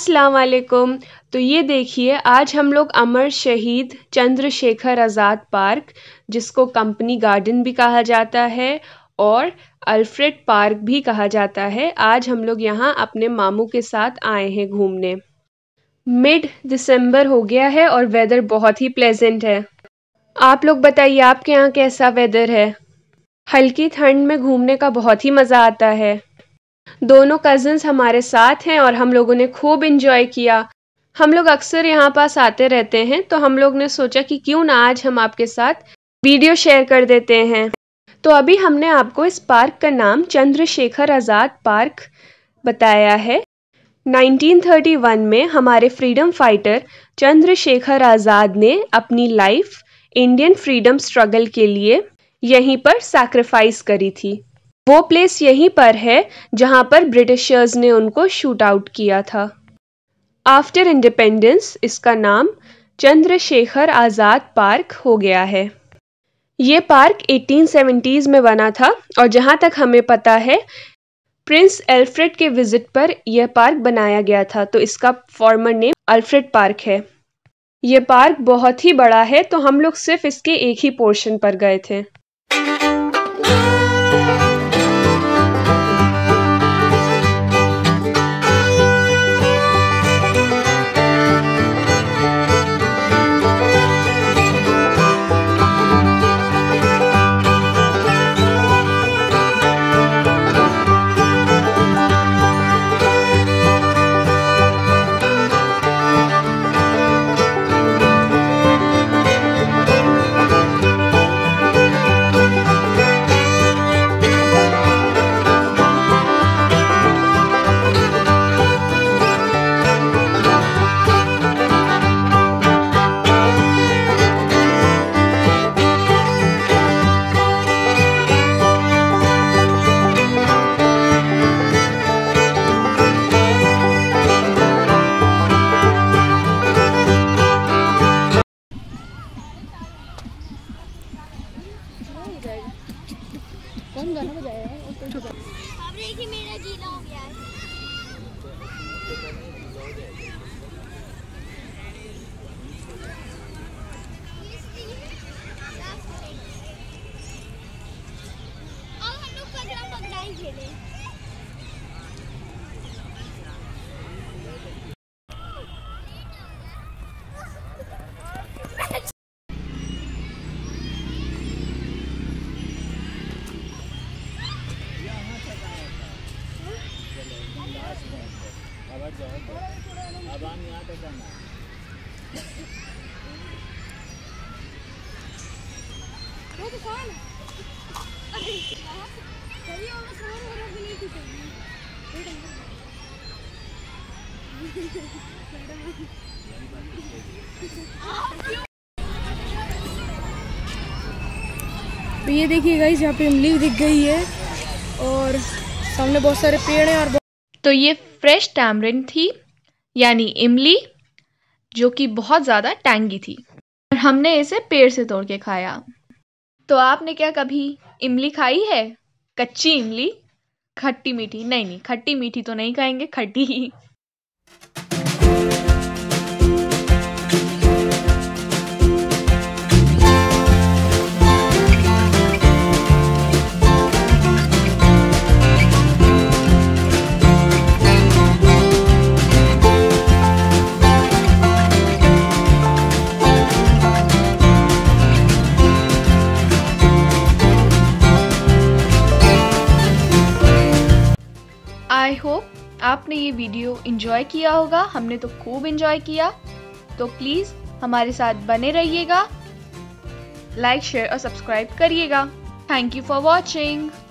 अस्सलाम वालेकुम। तो ये देखिए, आज हम लोग अमर शहीद चंद्रशेखर आज़ाद पार्क, जिसको कंपनी गार्डन भी कहा जाता है और अल्फ्रेड पार्क भी कहा जाता है, आज हम लोग यहाँ अपने मामू के साथ आए हैं घूमने। मिड दिसंबर हो गया है और वेदर बहुत ही प्लेजेंट है। आप लोग बताइए, आपके यहाँ कैसा वेदर है? हल्की ठंड में घूमने का बहुत ही मज़ा आता है। दोनों कज़न्स हमारे साथ हैं और हम लोगों ने खूब इंजॉय किया। हम लोग अक्सर यहाँ पास आते रहते हैं, तो हम लोग ने सोचा कि क्यों ना आज हम आपके साथ वीडियो शेयर कर देते हैं। तो अभी हमने आपको इस पार्क का नाम चंद्रशेखर आज़ाद पार्क बताया है। 1931 में हमारे फ्रीडम फाइटर चंद्रशेखर आज़ाद ने अपनी लाइफ इंडियन फ्रीडम स्ट्रगल के लिए यहीं पर सैक्रिफाइस करी थी। वो प्लेस यहीं पर है जहां पर ब्रिटिशर्स ने उनको शूट आउट किया था। आफ्टर इंडिपेंडेंस इसका नाम चंद्रशेखर आज़ाद पार्क हो गया है। ये पार्क 1870s में बना था और जहां तक हमें पता है, प्रिंस एल्फ्रेड के विजिट पर यह पार्क बनाया गया था, तो इसका फॉर्मर नेम अल्फ्रेड पार्क है। ये पार्क बहुत ही बड़ा है, तो हम लोग सिर्फ इसके एक ही पोर्शन पर गए थे। कौन गाना बजाया है? अब देखिए मेरा गीला हो गया है। अब हम लोग पकड़ा पकड़ा ही खेले। अब हम यहाँ पे करना है। वो तो कौन है? अरे चलिए वो कौन हो रहा भी नहीं थी तो ये देखिए गाइस, यहाँ पे इमली दिख गई है और सामने बहुत सारे पेड़ हैं। और तो ये फ्रेश टैमरिंड थी, यानी इमली, जो कि बहुत ज़्यादा टैंगी थी और हमने इसे पेड़ से तोड़ के खाया। तो आपने क्या कभी इमली खाई है? कच्ची इमली? खट्टी मीठी? नहीं, खट्टी मीठी तो नहीं खाएंगे, खट्टी ही। आई होप आपने ये वीडियो एंजॉय किया होगा। हमने तो खूब एंजॉय किया। तो प्लीज़ हमारे साथ बने रहिएगा, लाइक, शेयर और सब्सक्राइब करिएगा। Thank you for watching.